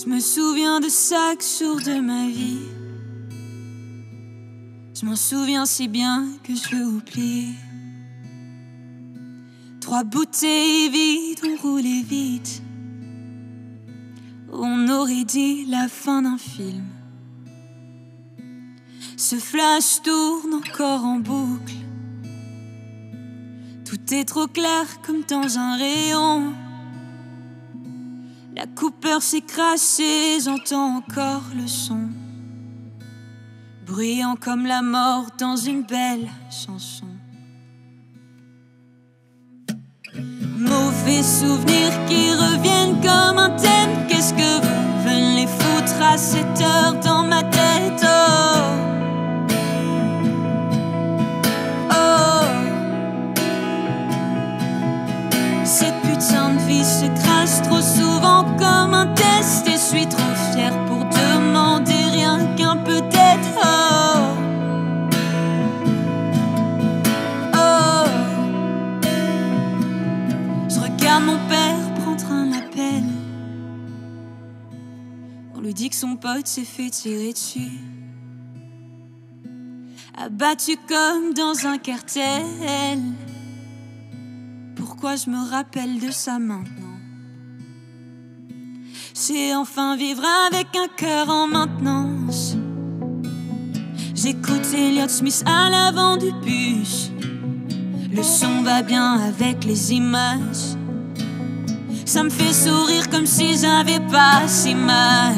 Je me souviens de chaque jour de ma vie. Je m'en souviens si bien que je veux oublier. 3 bouteilles vides, on roulait vite. On aurait dit la fin d'un film. Ce flash tourne encore en boucle. Tout est trop clair comme dans un rayon. La coupeur s'est crachée, j'entends encore le son, bruyant comme la mort dans une belle chanson. Mauvais souvenirs qui reviennent comme un thème. Qu'est-ce que vous venez les foutre à cette heure dans ma tête? Oh, oh. Cette putain de vie se crache trop souvent comme un test. Et je suis trop fière pour demander rien qu'un peu d'aide. Oh, oh. Je regarde mon père prendre un appel. On lui dit que son pote s'est fait tirer dessus, abattu comme dans un cartel. Pourquoi je me rappelle de ça maintenant? C'est enfin vivre avec un cœur en maintenance. J'écoute Elliott Smith à l'avant du bus. Le son va bien avec les images. Ça me fait sourire comme si j'avais pas si mal.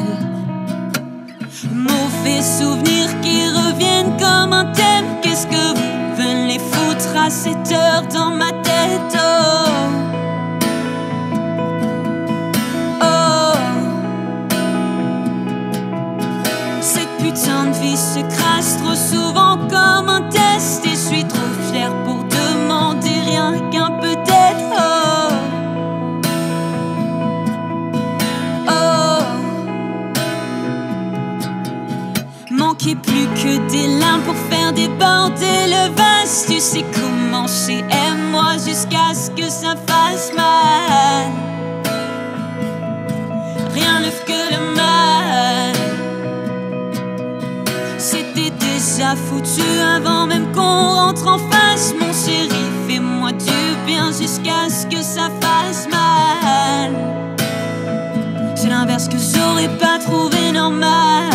Mauvais souvenirs qui reviennent comme un thème. Qu'est-ce que vous venez les foutre à cette heure dans ma tête? Oh, oh. Cette putain de vie se crache trop souvent comme un test. Et je suis trop fière pour demander rien qu'un peu d'aide. Oh, oh. Manquait plus que des larmes pour faire déborder le vase. Tu sais comment c'est, aime-moi jusqu'à ce que ça fasse mal. Rien ne fait que le mal. C'était déjà foutu avant même qu'on rentre en face. Mon chéri, fais-moi du bien jusqu'à ce que ça fasse mal. C'est l'inverse que j'aurais pas trouvé normal.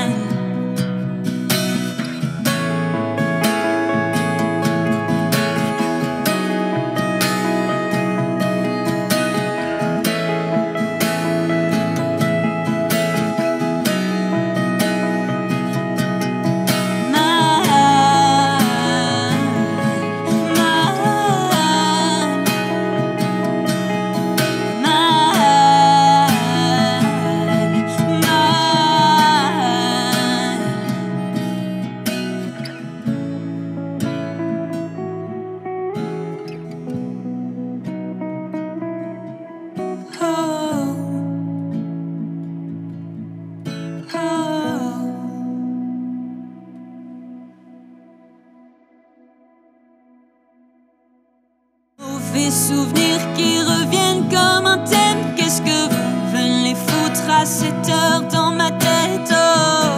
Mauvais souvenirs qui reviennent comme un thème. Qu'est-ce que vous venez les foutre à cette heure dans ma tête? Oh,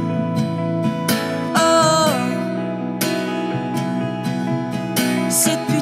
oh. Cette